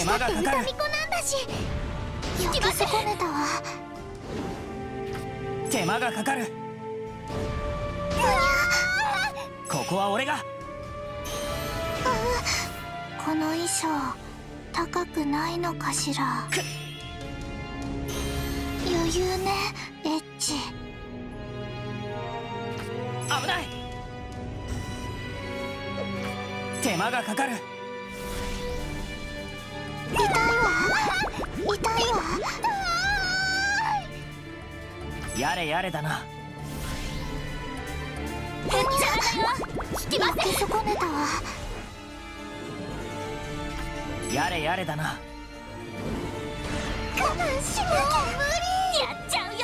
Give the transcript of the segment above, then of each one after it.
だって歌巫女なんだし。焼け損ねたわ。 手間がかかる。ここは俺が。 この衣装高くないのかしら。余裕ね、エッチ。 危ない。手間がかかる。 痛いわ、痛いわ。 やれやれだな。 引き焼け損ねたわ。 やれやれだな。 我慢しなきゃ。無理。 やっちゃうよ。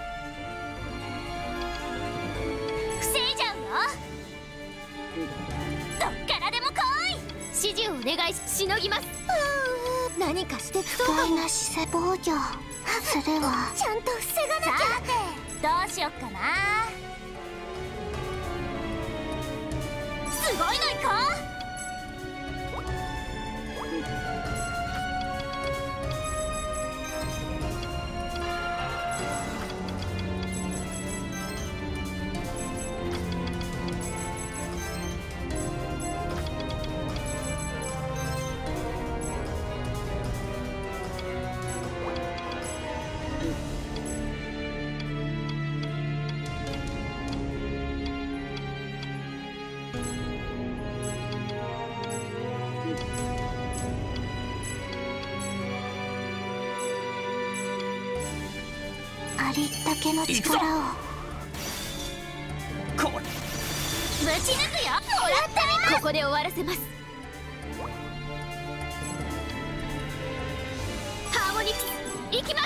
防いじゃうよ。どっからでも来い。指示をお願いし、しのぎます。何かして不快な姿勢防御するわ。ちゃんと防がなきゃ。 さてどうしよっかな。すごいのいこう。 ありったけの力を。 これぶち抜くよ。もらってみます。ここで終わらせます。ハーモニクスいきます。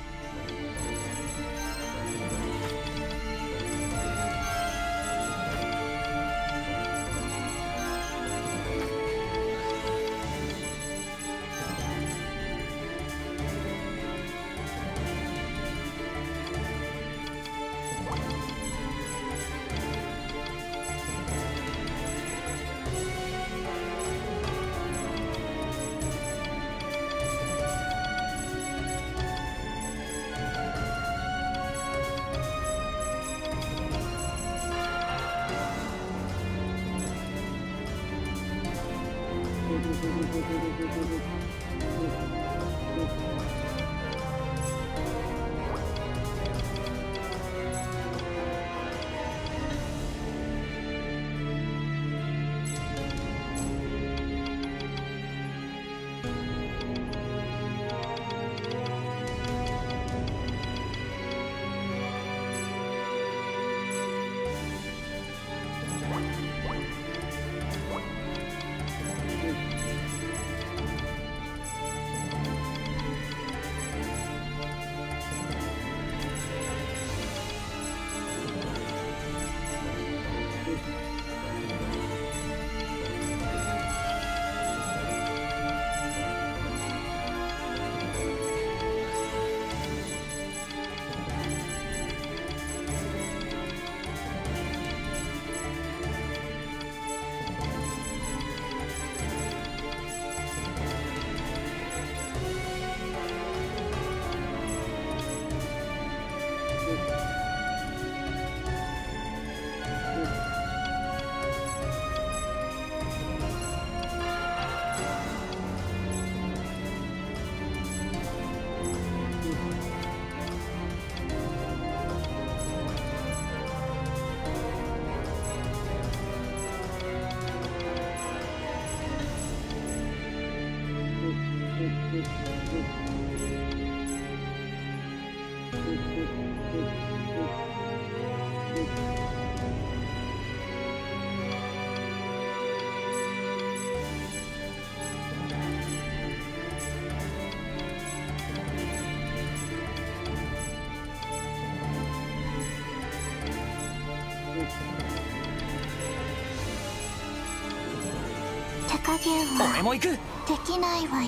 手加減は俺も行く。 できないわ。 はっ、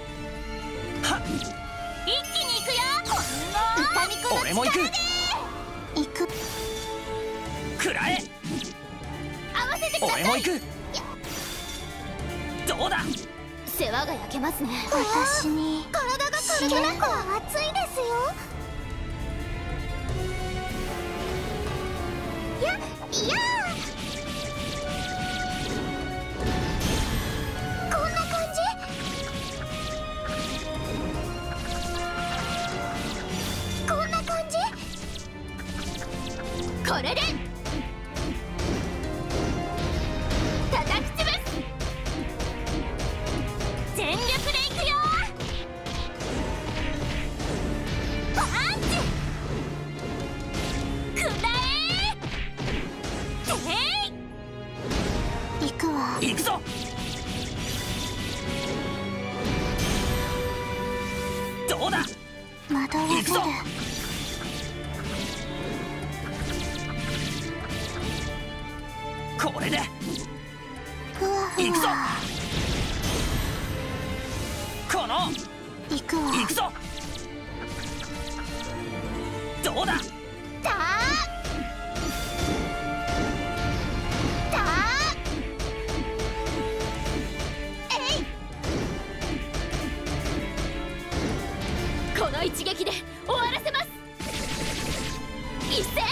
一気に行くよ。 歌巫女の俺も行く。 行く。 くらえ。 合わせてください。 俺も行く。どうだ。 さ世話が焼けますね。 私に体が試練は熱いですよ。いやこんな感じ。こんな感じ。これで叩きつぶす。全力でいくよ。パンチくらえ。てい行くわ。 行くぞ。どうだ。 惑わせる。 これでふわふ行くぞ。 わ。 この行くわ。 行くぞ。どうだ。 たえい。この一撃で終わらせます。一斉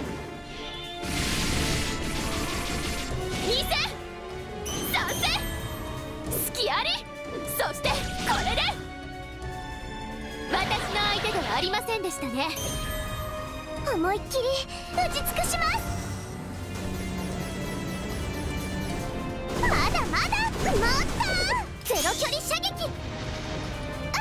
二斉三斉隙あり。そしてこれで私の相手ではありませんでしたね。思いっきり打ち尽くします。まだまだもっとゼロ距離射撃。あ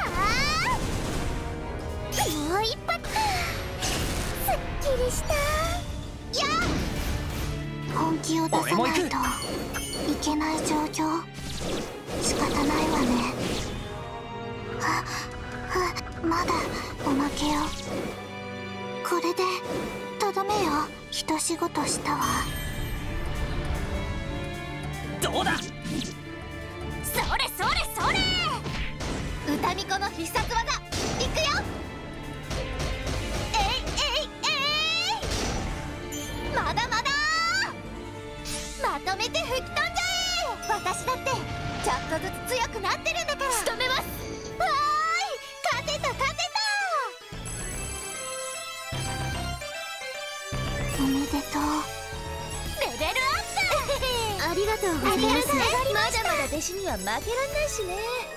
あもう一発。すっきりした。や本気を出さないといけない状況。仕方ないわね。まだおまけよ。これでとどめよ。一仕事したわ。 どうだ。 それそれそれ。歌巫女の必殺技いくよ。えいまだまだ。まとめて吹き飛んじゃえ。私だってちょっとずつ強くなってるんだから。仕留めます。わーい、勝てた勝ておめでとう。 た。レベルアップ。ありがとうございます。まだまだ弟子には負けらんないしね。